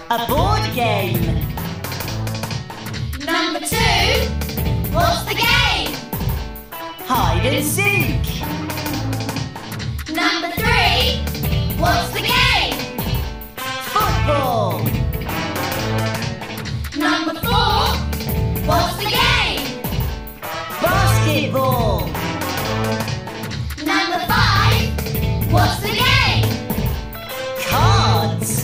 A board game. Number 2, what's the game? Hide and seek. Number 3, what's the game? Football. Number 4, what's the game? Basketball. Number 5, what's the game? Cards.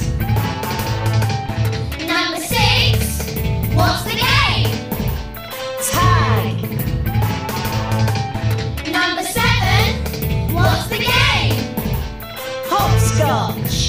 Number 6, what's the game? Tag. Number 7, what's the game? Hopscotch.